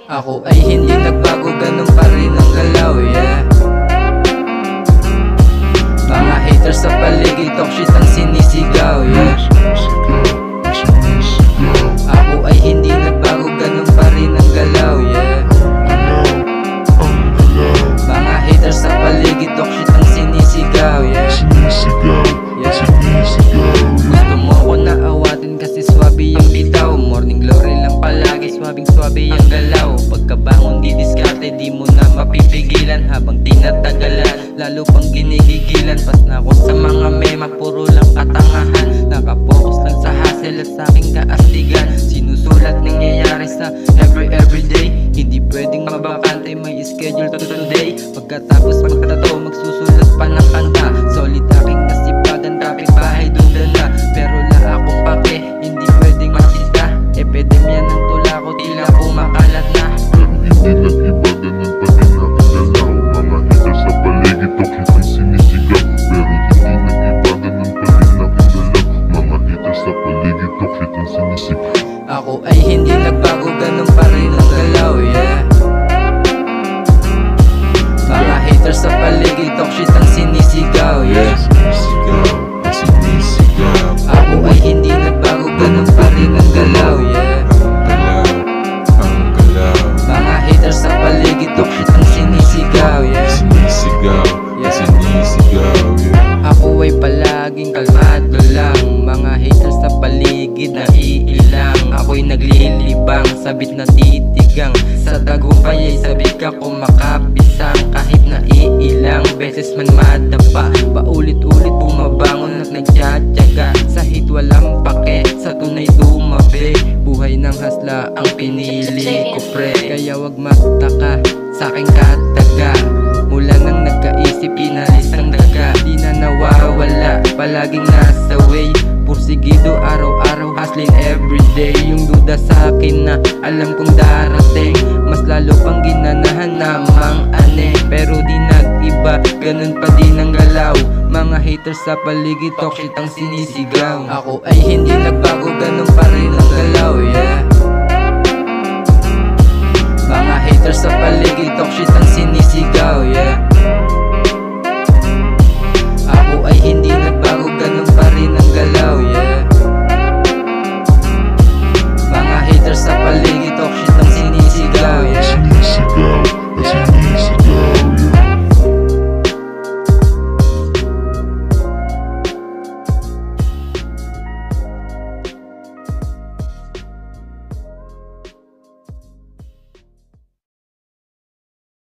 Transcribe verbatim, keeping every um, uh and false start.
Ako ay hindi nagbago, ganun pa rin ang galaw, yeah. Mga haters sa paligid, talk shit ang sinisigaw, yeah. Ako ay hindi nagbago, ganun pa rin ang galaw, yeah. Mga haters sa paligid, talk shit ang sinisigaw, yeah. Gusto mo ako na awatin kasi swabe yung bitaw. Morning glory lang palagi, swabing swabe yung galaw. Pagkabangon di diskarte, di mo na mapipigilan. Habang tinatagalan, lalo pang ginigigilan. Pas na ako sa mga mema, puro lang katangahan. Nakapokus lang sa hustle at sa aking kaasligan. Sinusulat nangyayari sa every everyday. Hindi pwedeng mabakante, may schedule to today. Pagkatapos magkatato, magsusulat pa ng kanta. Solid aking nasipagan, traffic bahay dun dala. Pero la akong pake, hindi pwedeng masita. Epidemya ng tula ko, tila kumakalat na. Pero hindi nag-iba, ganun pa rin aking galaw. Mga haters sa paligid, talk shit ang sinisigaw. Ako ay hindi nagbago, ganun pa rin ang galaw, yeah. Mga haters sa paligid, talk shit ang sinisigaw, yeah. Ako ay hindi nagbago, ganun pa rin ang galaw, yeah. Mga haters sa paligid, talk shit ang sinisigaw, yeah. Ako ay palaging kalmado lang. Mga haters sa paligid na iilang. Ako'y naglilibang, sabit na titigang. Sa tagumpay ay sabik ako makapisang. Kahit na iilang beses man madapa, paulit-ulit bumabangon at nagtsatsaga. Sa hit walang pake, sa tunay tumabi. Buhay ng hasla ang pinili ko, pre. Kaya wag magtaka sa aking kataga. Mula nang nagkaisip, inalis ang daga. Di na nawawala, palaging nasa way. Pursigido araw-araw, hustling everyday. Yung duda sa akin na alam kong darating, mas lalo pang ginanahan namang ane. Pero di nag-iba, ganun pa din ang galaw. Mga haters sa paligid, talk shit ang sinisigaw. Ako ay hindi nagbago, ganun pa rin ang galaw, yeah. Mga haters sa paligid, talk shit ang sinisigaw, yeah.